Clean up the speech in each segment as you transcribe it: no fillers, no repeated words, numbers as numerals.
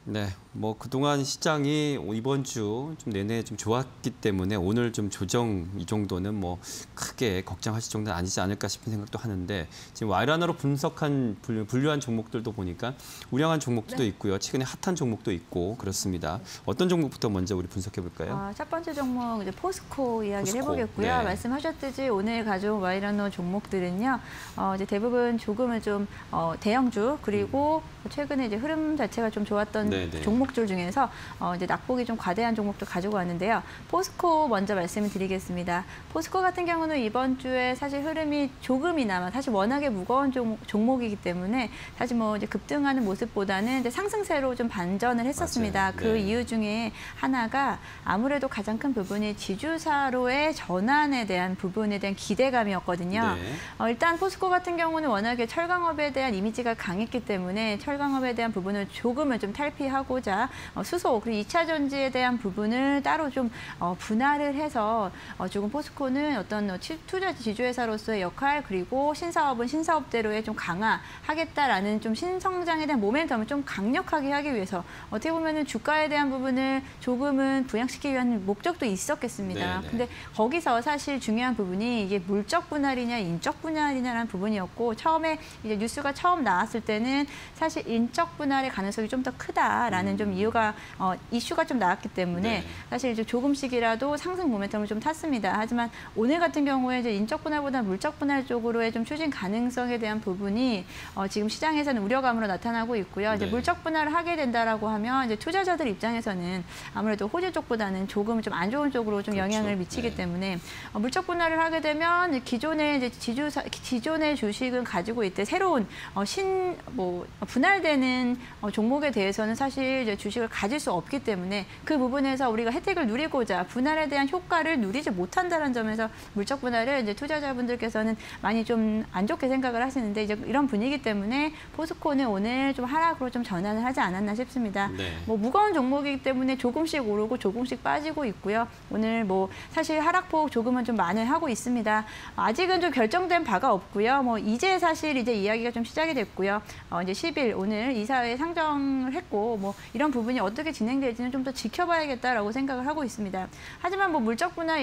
네, 뭐 그동안 시장이 이번 주 좀 내내 좀 좋았기 때문에 오늘 좀 조정 이 정도는 뭐 크게 걱정하실 정도는 아니지 않을까 싶은 생각도 하는데 지금 와이란으로 분석한 분류한 종목들도 보니까 우량한 종목도 있고요. 최근에 핫한 종목도 있고 그렇습니다. 어떤 종목부터 먼저 우리 분석해 볼까요? 첫 번째 종목 이제 포스코 이야기를 해보겠고요. 네. 말씀하셨듯이 오늘 가져온 와이란호 종목들은요, 이제 대부분 조금은 좀 대형주 그리고 최근에 이제 흐름 자체가 좀 좋았던 네네. 종목들 중에서 이제 낙폭이 좀 과대한 종목들 가지고 왔는데요. 포스코 먼저 말씀을 드리겠습니다. 포스코 같은 경우는 이번 주에 사실 흐름이 조금이나마 사실 워낙에 무거운 종목이기 때문에 사실 뭐 이제 급등하는 모습보다는 이제 상승세로 좀 반전을 했었습니다. 맞아요. 그 네. 이유 중에 하나가 아무래도 가장 큰 부분이 지주사로의 전환에 대한 부분에 대한 기대감이었거든요. 네. 일단 포스코 같은 경우는 워낙에 철강업에 대한 이미지가 강했기 때문에 철강업에 대한 부분을 조금은 좀 탈피하고자 수소 그리고 2차 전지에 대한 부분을 따로 좀 분할을 해서 조금 포스코는 어떤 투자 지주회사로서의 역할 그리고 신사업은 신사업대로의 좀 강화하겠다라는 좀 신성장에 대한 모멘텀을 좀 강력하게 하기 위해서 어떻게 보면은 주가에 대한 부분을 조금은 부양시키기 위한 목적도 있었겠습니다. 네네. 근데 거기서 사실 중요한 부분이 이게 물적 분할이냐 인적 분할이냐라는 부분이었고 처음에 이제 뉴스가 처음 나왔을 때는 사실 인적 분할의 가능성이 좀 더 크다라는 좀 이슈가 좀 나왔기 때문에 네. 사실 이제 조금씩이라도 상승 모멘텀을 좀 탔습니다. 하지만 오늘 같은 경우에 이제 인적 분할보다 물적 분할 쪽으로의 좀 추진 가능성에 대한 부분이 지금 시장에서는 우려감으로 나타나고 있고요. 이제 네. 물적 분할을 하게 된다라고 하면 이제 투자자들 입장에서는 아무래도 호재 쪽보다는 조금 좀 안 좋은 쪽으로 좀 그렇죠. 영향을 미치기 네. 때문에 물적 분할을 하게 되면 기존의 이제 기존의 주식은 가지고 있대 새로운 분할되는 종목에 대해서는 사실 이제 주식을 가질 수 없기 때문에 그 부분에서 우리가 혜택을 누리고자 분할에 대한 효과를 누리지 못한다는 점에서 물적 분할을 이제 투자자분들께서는 많이 좀 안 좋게 생각을 하시는데 이제 이런 분위기 때문에 포스코는 오늘 좀 하락으로 좀 전환을 하지 않았나 싶습니다. 네. 뭐 무거운 종목이기 때문에 조금씩 오르고 조금씩 빠지고 있고요. 오늘 뭐 사실 하락폭 조금은 좀 만회하고 있습니다. 아직은 좀 결정된 바가 없고요. 뭐 이제 사실 이제 이야기가 좀 시작이 됐고요. 이제 10일 오늘 이사회에 상정을 했고 뭐 이런 부분이 어떻게 진행될지는 좀 더 지켜봐야겠다라고 생각을 하고 있습니다. 하지만 뭐 물적 분할,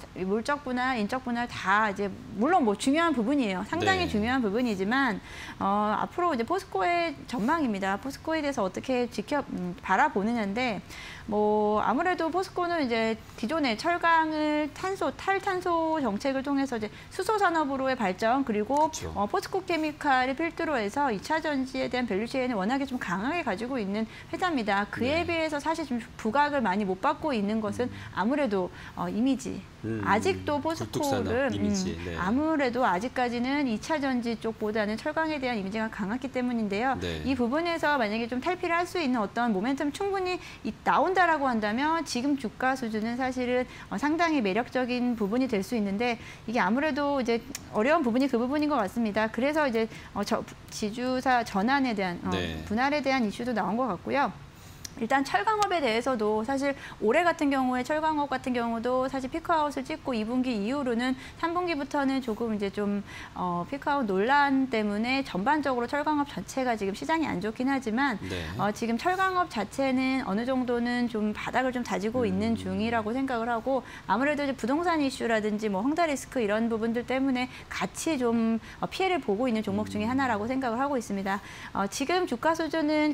인적 분할 다 이제 물론 뭐 중요한 부분이에요. 상당히 네. 중요한 부분이지만 앞으로 이제 포스코의 전망입니다. 포스코에 대해서 어떻게 바라보느냐인데 뭐 아무래도 포스코는 이제 기존의 철강을 탈탄소 정책을 통해서 이제 수소 산업으로의 발전 그리고 그렇죠. 포스코 케미칼을 필두로 해서 2차 전지에 대한 밸류체인을 워낙에 좀 강하게 가지고 있는 회사입니다. 그에 네. 비해서 사실 좀 부각을 많이 못 받고 있는 것은 아무래도 이미지. 아직도 포스코는 굴뚝산업 이미지. 네. 아무래도 아직까지는 2차 전지 쪽보다는 철강에 대한 이미지가 강했기 때문인데요. 네. 이 부분에서 만약에 좀 탈피를 할 수 있는 어떤 모멘텀 충분히 나온다라고 한다면 지금 주가 수준은 사실은 상당히 매력적인 부분이 될 수 있는데 이게 아무래도 이제 어려운 부분이 그 부분인 것 같습니다. 그래서 이제 지주사 전환에 대한 네. 분할에 대한 이슈도 나온 것 같고요. 일단 철강업에 대해서도 사실 올해 같은 경우에 철강업 같은 경우도 사실 피크아웃을 찍고 2분기 이후로는 3분기부터는 조금 이제 좀 피크아웃 논란 때문에 전반적으로 철강업 자체가 지금 시장이 안 좋긴 하지만 네. 지금 철강업 자체는 어느 정도는 좀 바닥을 좀 다지고 있는 중이라고 생각을 하고 아무래도 이제 부동산 이슈라든지 뭐 헝다 리스크 이런 부분들 때문에 같이 좀 피해를 보고 있는 종목 중에 하나라고 생각을 하고 있습니다. 지금 주가 수준은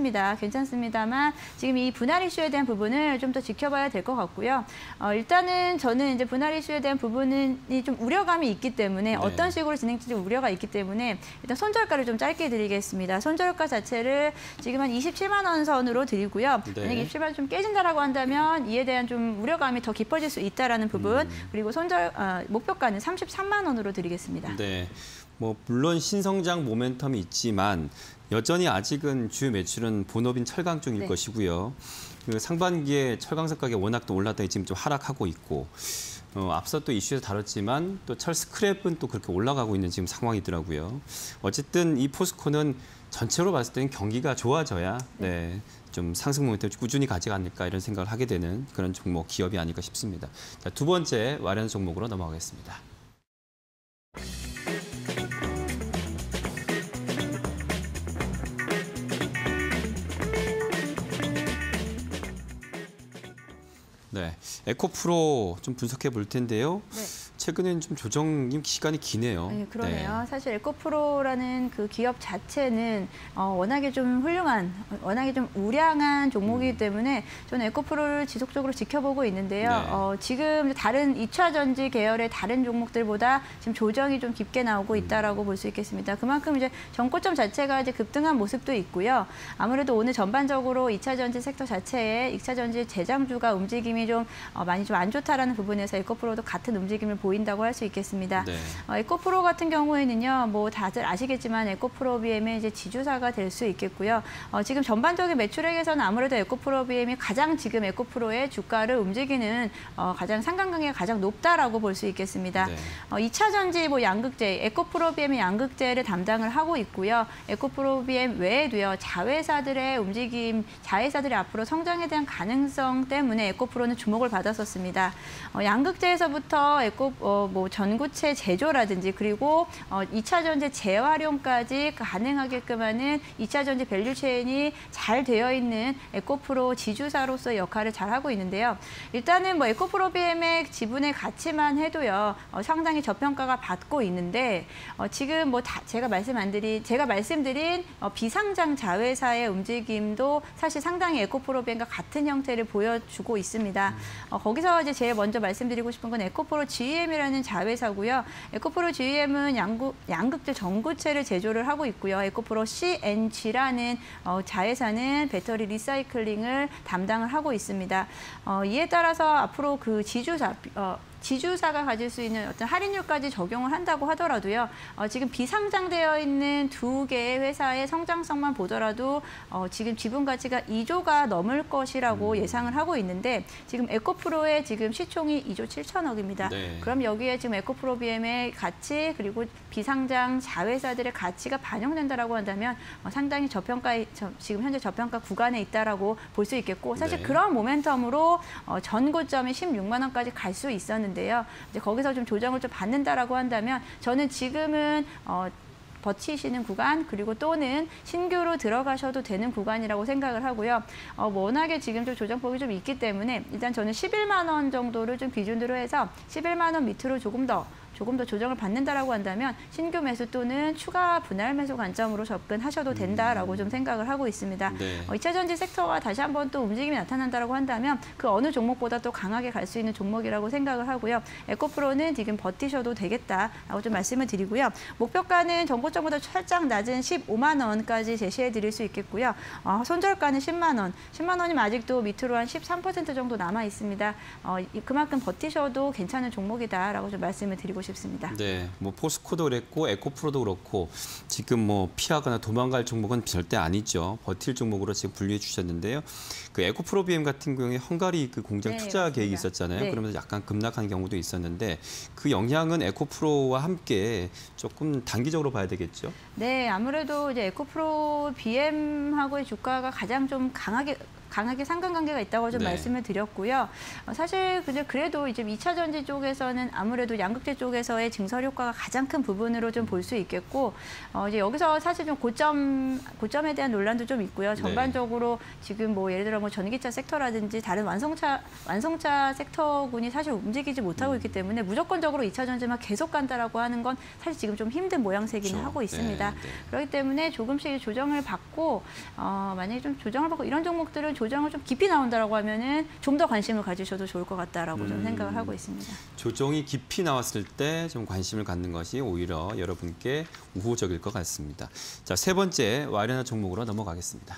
괜찮습니다만 지금 이 분할 이슈에 대한 부분을 좀 더 지켜봐야 될 것 같고요. 일단은 저는 이제 분할 이슈에 대한 부분이 좀 우려감이 있기 때문에 네. 어떤 식으로 진행될지 우려가 있기 때문에 일단 손절가를 좀 짧게 드리겠습니다. 손절가 자체를 지금 한 27만 원 선으로 드리고요. 네. 만약에 27만 원 좀 깨진다라고 한다면 이에 대한 좀 우려감이 더 깊어질 수 있다라는 부분 그리고 목표가는 33만 원으로 드리겠습니다. 네. 뭐 물론 신성장 모멘텀이 있지만 여전히 아직은 주요 매출은 본업인 철강 쪽일 네. 것이고요. 그 상반기에 철강석 가격이 워낙 또 올랐더니 지금 좀 하락하고 있고 앞서 또 이슈에서 다뤘지만 또 철 스크랩은 또 그렇게 올라가고 있는 지금 상황이더라고요. 어쨌든 이 포스코는 전체로 봤을 때는 경기가 좋아져야 네, 좀 상승 모멘텀을 꾸준히 가지 않을까 이런 생각을 하게 되는 그런 종목 기업이 아닐까 싶습니다. 자, 두 번째 와련 종목으로 넘어가겠습니다. 네, 에코프로 좀 분석해 볼 텐데요. 네. 최근엔 좀 조정 기간이 기네요. 네, 그러네요. 사실 에코프로라는 그 기업 자체는 워낙에 좀 훌륭한, 워낙에 좀 우량한 종목이기 때문에 저는 에코프로를 지속적으로 지켜보고 있는데요. 네. 지금 다른 2차 전지 계열의 다른 종목들보다 지금 조정이 좀 깊게 나오고 있다라고 볼 수 있겠습니다. 그만큼 이제 전고점 자체가 이제 급등한 모습도 있고요. 아무래도 오늘 전반적으로 2차 전지 섹터 자체에 2차 전지 대장주가 움직임이 좀 많이 좀 안 좋다라는 부분에서 에코프로도 같은 움직임을 보인다고 할 수 있겠습니다. 네. 에코프로 같은 경우에는요, 뭐 다들 아시겠지만 에코프로 BM의 이제 지주사가 될 수 있겠고요. 지금 전반적인 매출액에서는 아무래도 에코프로 BM이 가장 지금 에코프로의 주가를 움직이는 가장 상관관계가 가장 높다라고 볼 수 있겠습니다. 네. 2차 전지 뭐 양극재, 에코프로 BM이 양극재를 담당을 하고 있고요. 에코프로 BM 외에도요, 자회사들의 움직임, 자회사들의 앞으로 성장에 대한 가능성 때문에 에코프로는 주목을 받았었습니다. 양극재에서부터 뭐 전구체 제조라든지 그리고 2차 전지 재활용까지 가능하게끔 하는 2차 전지 밸류체인이 잘 되어 있는 에코프로 지주사로서의 역할을 잘 하고 있는데요. 일단은 뭐 에코프로 BM의 지분의 가치만 해도요, 상당히 저평가가 받고 있는데 지금 뭐 제가 말씀드린 비상장 자회사의 움직임도 사실 상당히 에코프로 BM과 같은 형태를 보여주고 있습니다. 거기서 이제 제일 먼저 말씀드리고 싶은 건 에코프로 GEM이라는 자회사고요. 에코프로 GEM은 양극재 전구체를 제조를 하고 있고요. 에코프로 CNG라는 자회사는 배터리 리사이클링을 담당을 하고 있습니다. 이에 따라서 앞으로 그 지주사가 가질 수 있는 어떤 할인율까지 적용을 한다고 하더라도요. 지금 비상장되어 있는 두 개의 회사의 성장성만 보더라도 지금 지분 가치가 2조가 넘을 것이라고 예상을 하고 있는데 지금 에코프로의 지금 시총이 2조 7천억입니다. 네. 그럼 여기에 지금 에코프로 BM의 가치 그리고 비상장 자회사들의 가치가 반영된다라고 한다면 상당히 지금 현재 저평가 구간에 있다라고 볼 수 있겠고 사실 네. 그런 모멘텀으로 전 고점이 16만 원까지 갈 수 있었는데요. 이제 거기서 좀 조정을 좀 받는다라고 한다면 저는 지금은 버티시는 구간 그리고 또는 신규로 들어가셔도 되는 구간이라고 생각을 하고요. 워낙에 지금 좀 조정폭이 좀 있기 때문에 일단 저는 11만 원 정도를 좀 기준으로 해서 11만 원 밑으로 조금 더 조정을 받는다라고 한다면 신규 매수 또는 추가 분할 매수 관점으로 접근하셔도 된다라고 좀 생각을 하고 있습니다. 네. 2차 전지 섹터가 다시 한번 또 움직임이 나타난다라고 한다면 그 어느 종목보다 또 강하게 갈 수 있는 종목이라고 생각을 하고요. 에코프로는 지금 버티셔도 되겠다라고 좀 말씀을 드리고요. 목표가는 전고점보다 살짝 낮은 15만 원까지 제시해 드릴 수 있겠고요. 손절가는 10만 원. 10만 원이면 아직도 밑으로 한 13% 정도 남아 있습니다. 그만큼 버티셔도 괜찮은 종목이다라고 좀 말씀을 드리고 싶습니다. 네, 뭐 포스코도 그랬고 에코프로도 그렇고 지금 뭐 피하거나 도망갈 종목은 절대 아니죠. 버틸 종목으로 지금 분류해 주셨는데요. 그 에코프로 BM 같은 경우에 헝가리 그 공장 네, 투자 맞습니다. 계획이 있었잖아요. 네. 그러면서 약간 급락한 경우도 있었는데 그 영향은 에코프로와 함께 조금 단기적으로 봐야 되겠죠. 네, 아무래도 이제 에코프로 BM하고의 주가가 가장 좀 강하게 상관관계가 있다고 좀 네. 말씀을 드렸고요. 사실 그래도 이제 2차 전지 쪽에서는 아무래도 양극재 쪽에서의 증설 효과가 가장 큰 부분으로 좀 볼 수 있겠고 이제 여기서 사실 좀 고점에 대한 논란도 좀 있고요. 전반적으로 지금 뭐 예를 들어 뭐 전기차 섹터라든지 다른 완성차 섹터군이 사실 움직이지 못하고 있기 때문에 무조건적으로 2차 전지만 계속 간다라고 하는 건 사실 지금 좀 힘든 모양새기는 그렇죠. 하고 있습니다. 네, 네. 그렇기 때문에 조금씩 조정을 받고 만약에 좀 조정을 받고 이런 종목들은 조정을 좀 깊이 나온다라고 하면은 좀 더 관심을 가지셔도 좋을 것 같다라고 좀 생각을 하고 있습니다. 조정이 깊이 나왔을 때 좀 관심을 갖는 것이 오히려 여러분께 우호적일 것 같습니다. 자, 세 번째 와이런한 종목으로 넘어가겠습니다.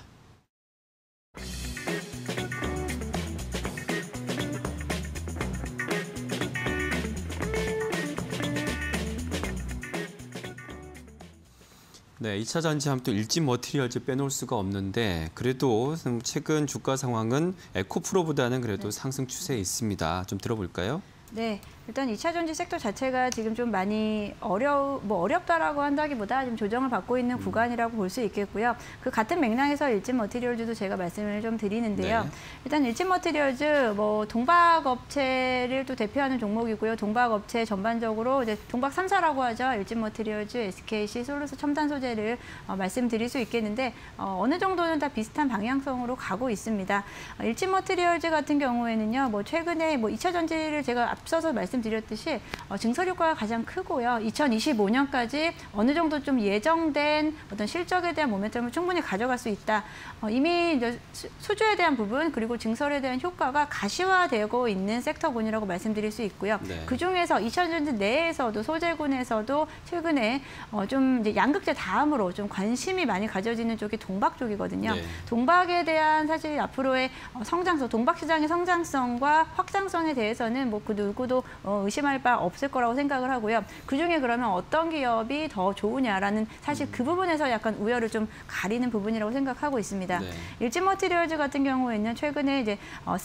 네, 2차 전지하면 또 일진 머티리얼즈 빼놓을 수가 없는데 그래도 최근 주가 상황은 에코프로보다는 그래도 상승 추세에 있습니다. 좀 들어볼까요? 네, 일단 2차 전지 섹터 자체가 지금 좀 많이 어렵다라고 한다기보다 좀 조정을 받고 있는 구간이라고 볼 수 있겠고요. 그 같은 맥락에서 일진 머티리얼즈도 제가 말씀을 좀 드리는데요. 네. 일단 일진 머티리얼즈 뭐 동박 업체를 또 대표하는 종목이고요. 동박 업체 전반적으로 이제 동박 3사라고 하죠. 일진 머티리얼즈, SKC, 솔루스 첨단 소재를 말씀드릴 수 있겠는데 어느 정도는 다 비슷한 방향성으로 가고 있습니다. 일진 머티리얼즈 같은 경우에는요. 뭐 최근에 뭐 2차 전지를 제가 앞서서 말씀드렸듯이 증설 효과가 가장 크고요. 2025년까지 어느 정도 좀 예정된 어떤 실적에 대한 모멘텀을 충분히 가져갈 수 있다. 이미 이제 수주에 대한 부분 그리고 증설에 대한 효과가 가시화되고 있는 섹터군이라고 말씀드릴 수 있고요. 네. 그 중에서 2차 전지 내에서도 소재군에서도 최근에 좀 이제 양극재 다음으로 좀 관심이 많이 가져지는 쪽이 동박 쪽이거든요. 네. 동박에 대한 사실 앞으로의 성장성, 동박 시장의 성장성과 확장성에 대해서는 뭐 그 누구도 의심할 바 없을 거라고 생각을 하고요. 그중에 그러면 어떤 기업이 더 좋으냐라는 사실 그 부분에서 약간 우열을 좀 가리는 부분이라고 생각하고 있습니다. 네. 일진 머티리얼즈 같은 경우에는 최근에 이제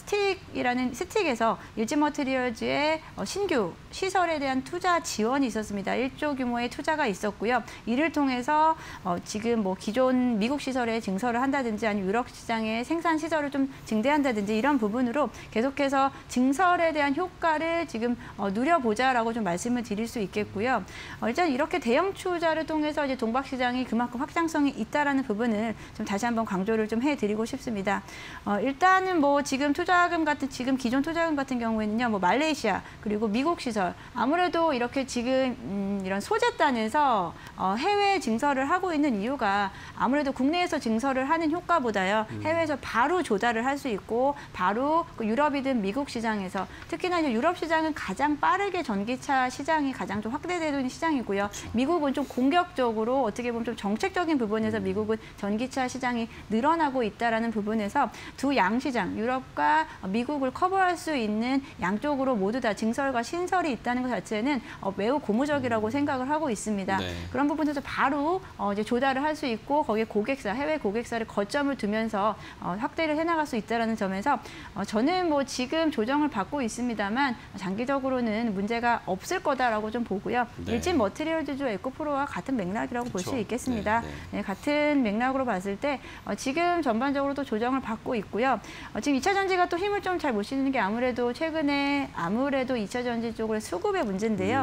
스틱에서 일진 머티리얼즈의 신규 시설에 대한 투자 지원이 있었습니다. 1조 규모의 투자가 있었고요. 이를 통해서 지금 뭐 기존 미국 시설에 증설을 한다든지 아니면 유럽 시장의 생산 시설을 좀 증대한다든지 이런 부분으로 계속해서 증설에 대한 효과를 지금 누려보자라고 좀 말씀을 드릴 수 있겠고요. 일단 이렇게 대형 투자를 통해서 이제 동박 시장이 그만큼 확장성이 있다라는 부분을 좀 다시 한번 강조를 좀 해드리고 싶습니다. 일단은 뭐 지금 기존 투자금 같은 경우에는요, 뭐 말레이시아 그리고 미국 시설 아무래도 이렇게 지금 이런 소재단에서 해외 증설을 하고 있는 이유가 아무래도 국내에서 증설을 하는 효과보다요 해외에서 바로 조달을 할 수 있고 바로 그 유럽이든 미국 시장에서 특히나 이제 유럽 시장은 가장 빠르게 전기차 시장이 가장 좀 확대되는 시장이고요. 미국은 좀 공격적으로 어떻게 보면 좀 정책적인 부분에서 미국은 전기차 시장이 늘어나고 있다라는 부분에서 두 양시장 유럽과 미국을 커버할 수 있는 양쪽으로 모두 다 증설과 신설이 있다는 것 자체는 매우 고무적이라고 생각을 하고 있습니다. 네. 그런 부분에서 바로 이제 조달을 할 수 있고 거기에 해외 고객사를 거점을 두면서 확대를 해나갈 수 있다는 점에서 저는 뭐 지금 조정을 받고 있습니다만 장기적으로는 문제가 없을 거다라고 좀 보고요. 네. 일진 머티리얼즈주 에코프로와 같은 맥락이라고 볼 수 그렇죠. 있겠습니다. 네, 네. 네, 같은 맥락으로 봤을 때 지금 전반적으로 또 조정을 받고 있고요. 지금 2차 전지가 또 힘을 좀 잘 못 실는 게 최근에 2차 전지 쪽으로 수급의 문제인데요.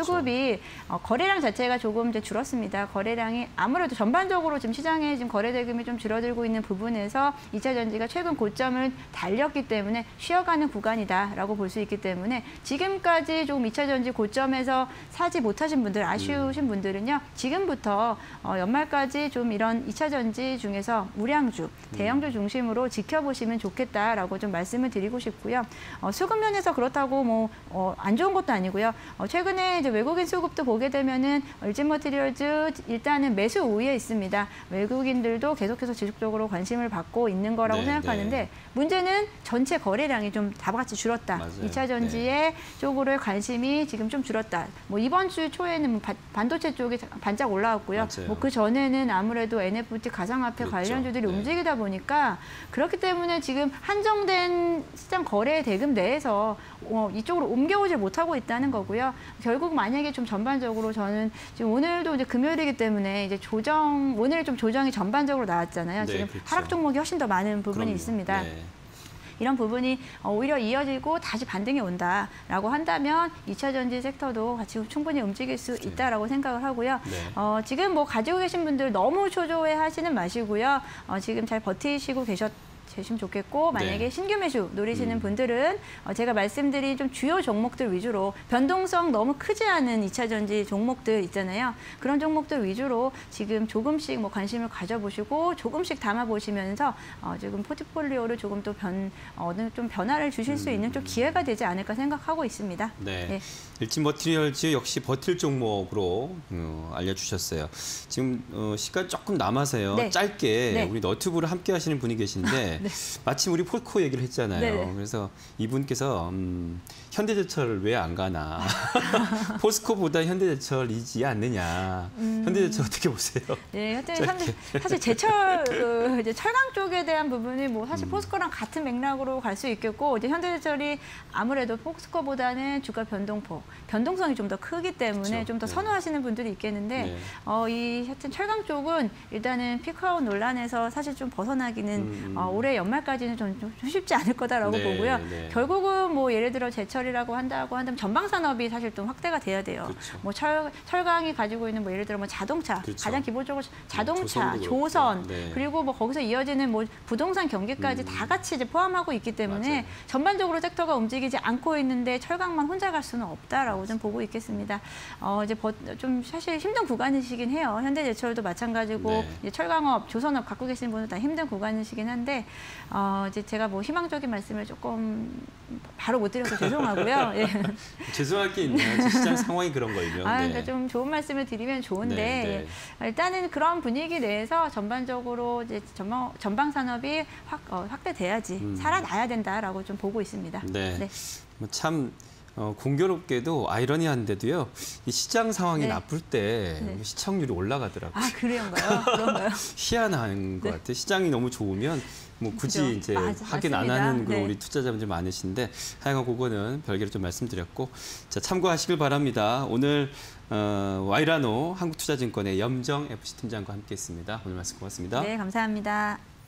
수급이 거래량 자체가 조금 이제 줄었습니다. 거래량이 아무래도 전반적으로 지금 시장에 지금 거래 대금이 좀 줄어들고 있는 부분에서 2차 전지가 최근 고점을 달렸기 때문에 쉬어가는 구간이다라고 볼 수 있기 때문에 지금까지 조금 2차 전지 고점에서 사지 못하신 분들, 아쉬우신 분들은요. 지금부터 연말까지 좀 이런 2차 전지 중에서 우량주, 대형주 중심으로 지켜보시면 좋겠다라고 좀 말씀을 드리고 싶고요. 수급 면에서 그렇다고 뭐 안 좋은 것도 아니고요. 최근에 이제 외국인 수급도 보게 되면은 일진 머티리얼즈 일단은 매수 우위에 있습니다. 외국인들도 계속해서 지속적으로 관심을 받고 있는 거라고 네, 생각하는데 네. 문제는 전체 거래량이 좀 다같이 줄었다. 맞아요. 2차 전지의 쪽으로의 관심이 지금 좀 줄었다. 뭐 이번 주 초에는 뭐 반도체 쪽이 반짝 올라왔고요. 맞아요. 뭐 그 전에는 아무래도 NFT 가상화폐 그렇죠. 관련주들이 네. 움직이다 보니까 그렇기 때문에 지금 한정된 시장 거래 대금 내에서 이쪽으로 옮겨오질 못하고 있다는 거고요. 결국 만약에 좀 전반적으로 저는 지금 오늘도 이제 금요일이기 때문에 이제 오늘 좀 조정이 전반적으로 나왔잖아요. 네, 지금 그렇죠. 하락 종목이 훨씬 더 많은 부분이 그럼요. 있습니다. 네. 이런 부분이 오히려 이어지고 다시 반등이 온다라고 한다면 2차 전지 섹터도 같이 충분히 움직일 수 있다라고 생각을 하고요. 네. 지금 뭐 가지고 계신 분들 너무 초조해 하시는 마시고요. 지금 잘 버티시고 계시면 좋겠고 만약에 네. 신규 매수 노리시는 분들은 제가 말씀드린 좀 주요 종목들 위주로 변동성 너무 크지 않은 2차 전지 종목들 있잖아요. 그런 종목들 위주로 지금 조금씩 뭐 관심을 가져보시고 조금씩 담아보시면서 지금 포트폴리오를 조금 또 좀 변화를 주실 수 있는 좀 기회가 되지 않을까 생각하고 있습니다. 네. 네. 일진 머티리얼즈 역시 버틸 종목으로 알려주셨어요. 지금 시간 조금 남아서요. 네. 짧게 네. 우리 너튜브를 함께 하시는 분이 계신데 있는데 네. 마침 우리 포스코 얘기를 했잖아요. 네. 그래서 이분께서 현대제철 왜 안 가나 포스코보다 현대제철이지 않느냐. 현대제철 어떻게 보세요? 네, 사실 제철 이제 철강 쪽에 대한 부분이 뭐 사실 포스코랑 같은 맥락으로 갈 수 있겠고 이제 현대제철이 아무래도 포스코보다는 주가 변동성이 좀 더 크기 때문에 그렇죠. 좀 더 네. 선호하시는 분들이 있겠는데 네. 이 하여튼 철강 쪽은 일단은 피크아웃 논란에서 사실 좀 벗어나기는 올해 연말까지는 좀 쉽지 않을 거다라고 네, 보고요. 네. 결국은 뭐 예를 들어 제철이라고 한다고 한다면 전방 산업이 사실 좀 확대가 돼야 돼요. 그렇죠. 뭐 철강이 가지고 있는 뭐 예를 들어 뭐 자동차 그렇죠. 가장 기본적으로 자동차, 조선도 그렇고. 조선 네. 그리고 뭐 거기서 이어지는 뭐 부동산 경기까지 다 같이 이제 포함하고 있기 때문에 맞아요. 전반적으로 섹터가 움직이지 않고 있는데 철강만 혼자 갈 수는 없다라고 좀 보고 있겠습니다. 이제 좀 사실 힘든 구간이시긴 해요. 현대제철도 마찬가지고 네. 이제 철강업, 조선업 갖고 계신 분은 다 힘든 구간이시긴 한데 이제 제가 뭐 희망적인 말씀을 조금 바로 못 드려서 죄송하고요. 예. 죄송할 게 있나요? 시장 상황이 그런 거예요. 그러니까 좀 좋은 말씀을 드리면 좋은데 네, 네. 일단은 그런 분위기 내에서 전반적으로 이제 전방 산업이 확대돼야지 살아나야 된다라고 좀 보고 있습니다. 네. 네. 참 공교롭게도 아이러니한데도요. 이 시장 상황이 네. 나쁠 때 네. 시청률이 올라가더라고요. 그런가요? 그런가요? 희한한 것 같아요. 시장이 너무 좋으면 뭐 굳이 그죠. 이제 확인 안 맞습니다. 하는 그런 네. 우리 투자자분들 많으신데 하여간 그거는 별개로 좀 말씀드렸고 자 참고하시길 바랍니다. 오늘 와이라노 한국투자증권의 염정 FC 팀장과 함께했습니다. 오늘 말씀 고맙습니다. 네, 감사합니다.